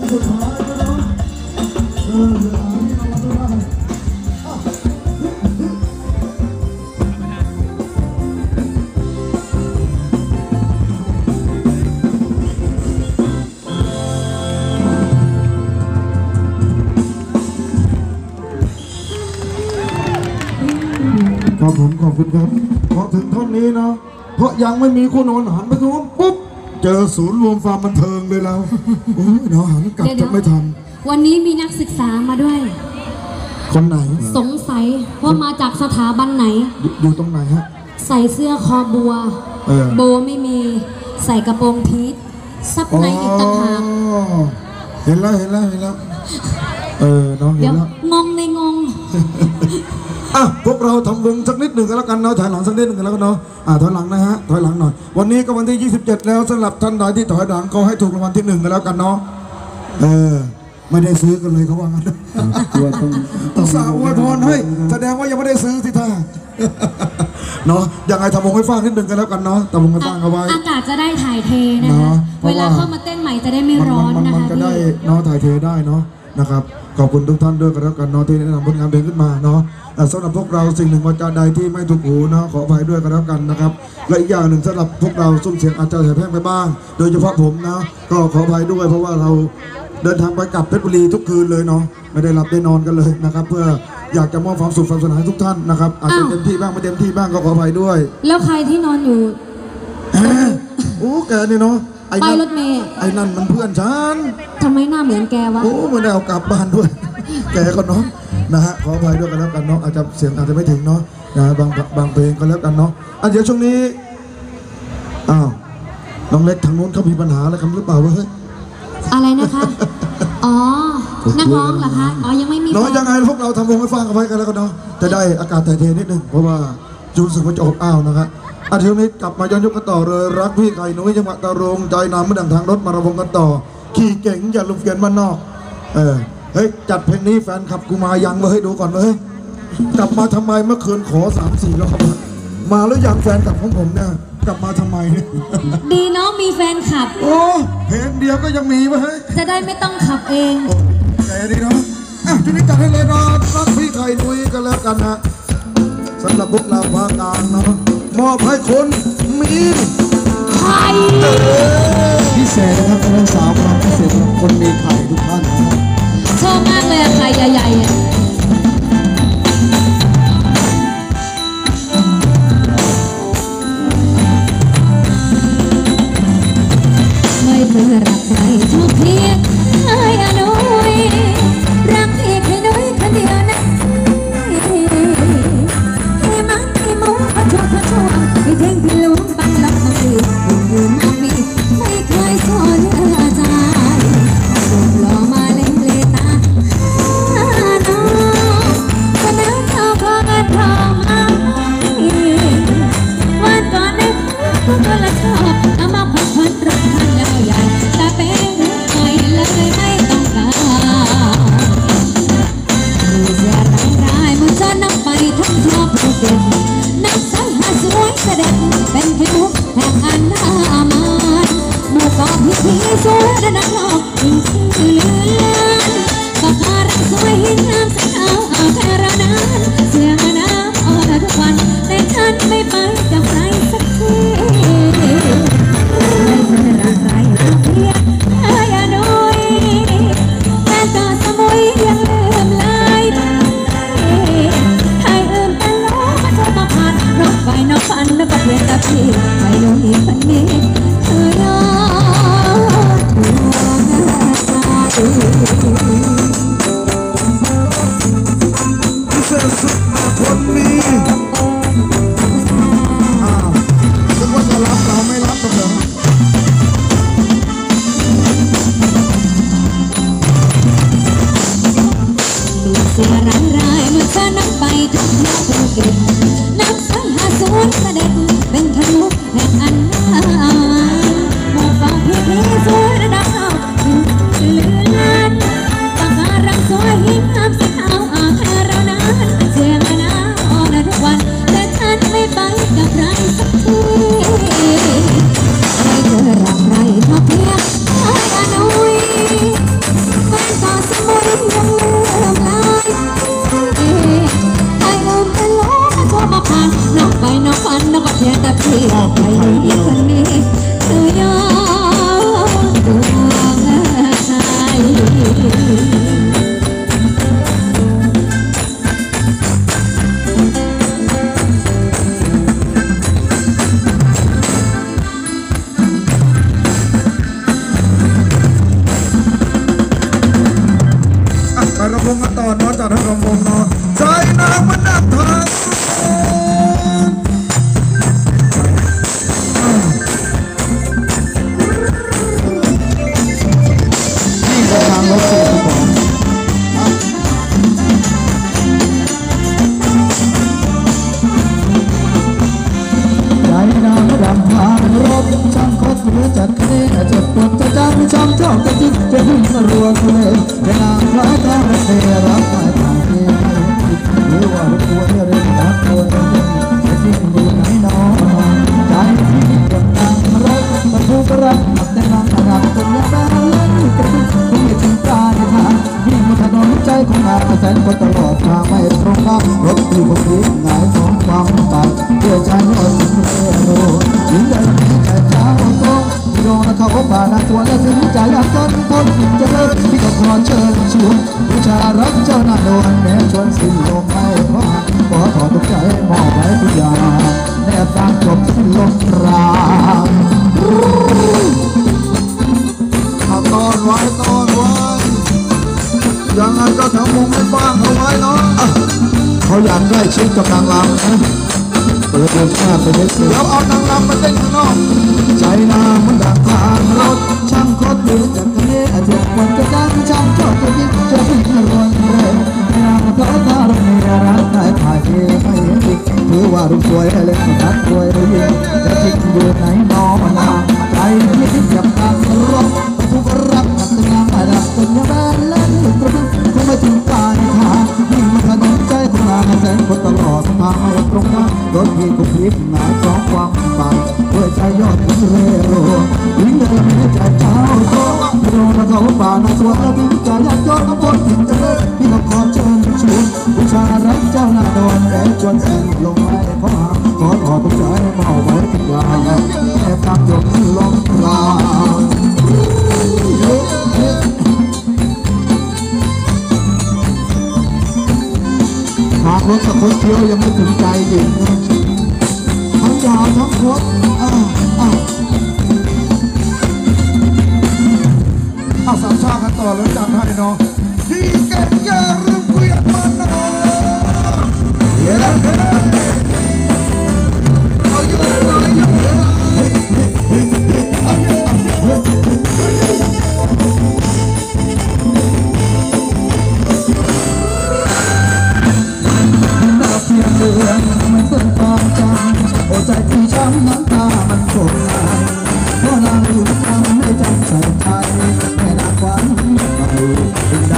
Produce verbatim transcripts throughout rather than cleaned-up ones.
สุดท้ายนะเออเวลาที่เราไม่ได้ครับผมขอบคุณครับพอถึงท่อนนี้เนาะเพราะยังไม่มีคู่นอนหันไปตรงนู้นปุ๊บเจอศูนย์รวมความบันเทิงเลยเราโอ้ยเนาะหันกลับจะไม่ทันวันนี้มีนักศึกษามาด้วยคนไหนสงสัยว่ามาจากสถาบันไหนอยู่ตรงไหนฮะใส่เสื้อคอบัวโบไม่มีใส่กระโปรงพีทซับในอีกต่างหากเห็นแล้วเห็นแล้วเห็นแล้วเออน้องเห็นแล้วงงในงงอ่ะพวกเราทำวงสักนิดหนึ่งกันแล้วกันเนาะถอยหลังสักนิดหนึ่งกันแล้วกันเนาะอ่ะถอยหลังนะฮะถอยหลังหน่อยวันนี้ก็วันที่ยี่สิบเจ็ดแล้วสำหรับท่านใดที่ถอยหลังก็ให้ถูกรางวัลที่หนึ่งกันแล้วกันเนาะเออไม่ได้ซื้อกันเลยเขาว่างั้นต้องสาวอวยพรให้แสดงว่ายังไม่ได้ซื้อสิท่าเนาะยังไงทำวงให้ฟังนิดหนึ่งกันแล้วกันเนาะทำวงให้ฟังเอาไว้อากาศจะได้ถ่ายเทนะคะเวลาเข้ามาเต้นใหม่จะได้ไม่ร้อนนะคะมันจะได้เนาะถ่ายเทได้เนาะนะครับขอบคุณทุกท่านด้วยกันแล้วกันเนาะที่แนะนำผลงานเพลงขึ้นมาเนาะสำหรับพวกเราสิ่งหนึ่งวาจาใดที่ไม่ถูกหูเนาะขออภัยด้วยกันแล้วกันนะครับและอีกอย่างหนึ่งสำหรับพวกเราซุ้มเสียงอาจจะเสียแพร่งไปบ้างโดยเฉพาะผมนะก็ขออภัยด้วยเพราะว่าเราเดินทางไปกลับเพชรบุรีทุกคืนเลยเนาะไม่ได้หลับได้นอนกันเลยนะครับเพื่ออยากจะมอบความสุขความสนุกให้ทุกท่านนะครับอาจจะเต็มที่บ้างไม่เต็มที่บ้างก็ขออภัยด้วยแล้วใครที่นอนอยู่โอ้แกนี่เนาะไปรถเมย์ไอ้นั่นมันเพื่อนฉันทำไมหน้าเหมือนแกวะโอ้ไม่ได้เอากลับบ้านด้วยแกก็เนาะนะฮะขออภัยด้วยกันแล้วกันเนาะอาจจะเสียงอาจจะไม่ถึงเนาะนะบางบางเพลงก็แล้วกันเนาะอ่ะเดี๋ยวช่วงนี้อ้าวน้องเล็กทางนู้นเขามีปัญหาอะไรกันหรือเปล่าวะเฮ้ยอะไรนะคะอ๋อนักร้องเหรอคะอ๋อยังไม่มีน้อยยังไงพวกเราทำวงให้ฟังกันไว้กันแล้วกันเนาะจะได้อากาศถ่ายเทนิดนึงเพราะว่าจูนสึกว่าจะอบอ้าวนะครับอาทิตย์นี้กลับมาย้อนยุคกันต่อเลยรักพี่ไก่นุ้ยจังหวัดตะรงใจนำเมื่อดังทางรถมาระวงกันต่อขี่เก่งอย่าลุกเกินบ้านนอกเออเฮ้ยจัดเพลงนี้แฟนขับกูมายังเลยให้ดูก่อนเลยกลับมาทำไมเมื่อคืนขอสามสี่รอบมาแล้วยังแฟนขับของผมเนี่ยกลับมาทำไมดีน้องมีแฟนขับโอ้เพลงเดียวก็ยังมีวะเฮ้ยจะได้ไม่ต้องขับเองใจดีเนาะอ่ะทีนี้จัดให้เลยนะรักพี่ไก่นุ้ยกันแล้วกันนะสำหรับพวกเราภาคกลางเนาะมอบให้คนมีไข่พิเศษนะครับท่านสาวเราพิเศษคนมีไข่ทุกท่านชอบมากเลยไข่ใหญ่ๆไม่เบื่อรักใครทุกเพียงให้อนุยรักพี่แค่น้อยคนเดียวนะให้มันให้มุ้งพัชวพัชวให้เด้งพี่ลุงบังลับมาดีอยู่มาปีไม่เคยสอนเธอใจรูปหล่อมาเล่นเลตาน้องเสนอเท่าพอกันพอมาวันก่อนในก็ก็ละชอบเอามาพันพันรักพันแล้วใหญ่แต่เป็นหน่อยเลยไม่ต้องการมีเสียร้ายร้ายมันจะนำไปทั้งทั่วประเทศนักสายหาสวยเสด็จเป็นแค่มุกแห่งอันหน้ามันหมู่กองพิธีสวยระดับโลกยิ่งชื่อเลื่อนก็พารักสวยหินน้ำใสเอาเอาแค่เรานั้นเสียงน้ำอ่อนทุกวันแต่ฉันไม่ไปกับใครสักทีไม่เคยรักใครรักเพียงเธออย่าหนุ่ยแฟนต่อสมุยยังลืมลายไทยอื่นแต่ล้อมาชมมาผ่านรถไฟนกพันแล้วก็เพียงแต่พี่ไปลงอีกคนนี้เธอยอดดวงตาดูพิเศษสุดมาคนนี้อ้าวนึกว่าจะรับเราไม่รับกันเหรอมีเสียร้ายร้ายมันจะนำไปทุกเที่ยวภูเก็ตนักสายหาสวนเสด็จเป็นแค่มุกแห่งอันหน้าหมู่ฟังพี่พี่สวยระดับโลกยิ่งเลื่อนปากการังสวยหิ้งน้ำสีขาวอาแค่เรานั้นเสียงน้ำอ่อนทุกวันแต่ฉันไม่ไปกับใครสักทีไม่เคยรักใครเท่าเพียงให้อนุยพงกันต่อเนาะจัดให้กับผมเนาะใจน้ำมันดับทางนี่ก็ทางรถสี่สิบสองใจน้ำดับทางรถช่างคดหรือจัดคะแนนเจ็บปวดจะจำช้ำเท่ากันที่จะพึ่งมารัวเลยเวลาพระเจ้าเสียรับไปผ่านเองหรือว่าควรเรียนรักควรเรียนจะทิ้งดูไหนน้องใจที่เก็บตังรถบรรทุกรักหักแต่นางรักจนยังแม่เล่นกระตุ้นคงไม่ถึงตาในทางวิ่งบนถนนใจของนางแสนก็ตลอดทางไม่ตรงกับรถที่ผมวิ่งหงายท้องความตายเพื่อใจยอดถึงเรือโน่ยิงได้ไม่ใจเช้าตรงโยนเขาป่าหน้าตัวและถึงใจอยากจนพ้นจะเลิกที่ก็ขอเชิญชวนวิชารักเจ้าหน้าโดนแม้ชวนสิ้นลมไม่พอขอถอดทุกใจมอบไว้ทุกอย่างแนบตามจบสิ้นลมรางตอนไว้ตอนไว้ยังไงก็ทำมุมให้ฟังเอาไว้เนาะเขาอยากได้ชิดกับนางรำนะเปิดเดินข้าไปเล็กเดี๋ยวเอานางรำมาเต้นข้างนอกใจนางมันดังทางรถช่างคดหรือจากทะเลอาจจะควรจะดังช่างชอบจะยิ่งจะยิ่งระรวนเร็วนางเพราะถ้าเราไม่รักได้ถ่ายเทไม่เห็นอีกถือว่ารูปสวยเล็กนัดรวยหรือยิ่งจะทิ้งอยู่ไหนน้องนางใจที่ทิ้งกับทางรถทุกรักหักงานรักจนยังแบนเล่นกระตุ้นคงไม่ถึงปลายทางยิ่งมันขนมใจของนางแสนคนตลอดทางไม่ตรงกันรถพี่ก็พลิกหงายท้องความตายด้วยใจยอดถึงเรือโรยิ่งเดินไม่ใจเช้าโตโดนเขาป่าหน้าสวนแล้วถึงใจยากจนต้องพ้นถึงจะเลิกพี่ก็ขอเชิญชวนผู้ชายรักเจ้าหน้าโดนแดดจนสิ้นลงไม่พอขอถอดทุกใจมาเอาไว้ทุกอย่างแค่ตามจบลงลาหากรถกับคนเที่ยวยังไม่ถึงใจจริงทั้งยาวทั้งรถอ้าวอ้าวเอาสามชากันต่อแล้วจัดให้เนาะที่เก่งอย่าลืมคุยกันมาเนาะเย้แล้วเอาอยู่เอาอยู่เฮ้ยเฮ้ยเฮ้ยเอาอยู่เอาอยู่เฮ้ยเพียงเดือนมันเป็นความจำโอ้ใจที่ช้ำน้ำตามันโกรธนายเพราะนางอยู่ทำให้จำใส่ใจแม่นางควันไป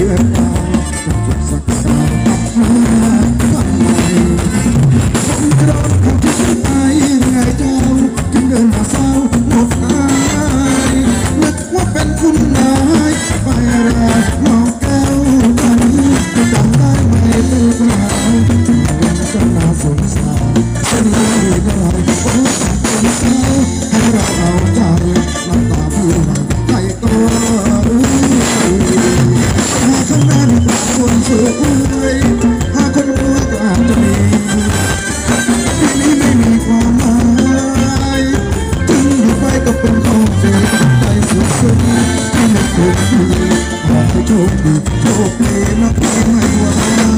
ดือนดาวจะจุดสักดาวกลับมาทำไมผมกระโดดเข้าที่ไอ้ไงเจ้าจึงเดินมาเศร้าหมดอายนึกว่าเป็นคุณนายไปแรกมองแก้วกันจำได้ไหมเป็นสาวยังจะน่าสงสารเป็นเรื่องอะไรโอ้เป็นสาวให้เราเอาใจน้ำตาพี่มาใครก็รู้หาข้างหน้ามีคนสวยหาคนรวยก็อาจจะมีที่นี้ไม่มีความหมายถึงอยู่ไปก็เป็นของเสียใจสุดๆที่ไม่เคยมีขอให้โชคดีโชคดีนะพี่ไม่ว่า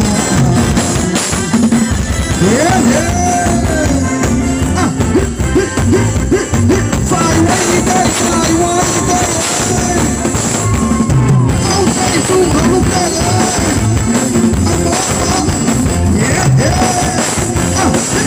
เฮ้เฮ้อ่ะใส่ไว้ได้ใส่ไว้ได้เอาใจสู้เขาลูกได้เลยเอาบอกเฮ้เฮ้อ่ะ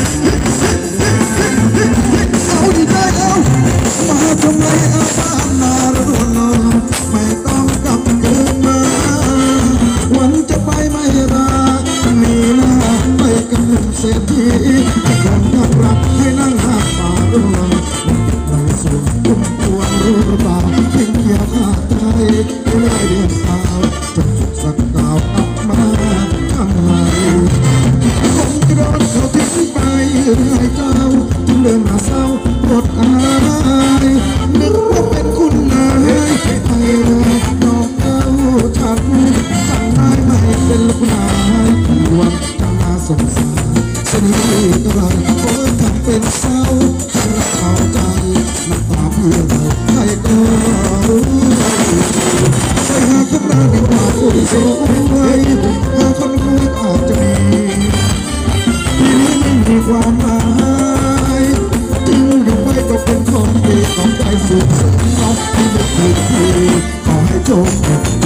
เอาดีได้แล้วมาทำไมอาบ้านนาระดวนไม่ต้องกลับคืนมาวันจะไปไม่รักมีหน้าไปกับหนุ่มเศรษฐีที่คนทักรักให้นั่งหักป่าร่วงในส่วนคุ้มตัวรู้หรือเปล่าเพียงเกี่ยวขาดใจไม่ได้เรียนสาวจนสุดสักดาวกลับมาทำไมผมกระโดดเขาทิ้งไปเรื่อยเจ้าจึงเดินมาเศร้าปวดอายนึกว่าเป็นคุณนายไปเลยน้องเอ้าฉันจำได้ไหมเป็นลูกนายที่วันจะมาสงสารสนิทกันโอ้ยทำเป็นเศร้าให้เราเข้าใจน้ำตาเพื่อเราใครก็รู้ไปหาคนรักดีกว่าคนสวยหาคนรวยอาจจะมีที่นี้ไม่มีความหมายทิ้งอยู่ไปก็เป็นคนดีของใจสุดสุดน้องที่ไม่เคยดีขอให้โชคดี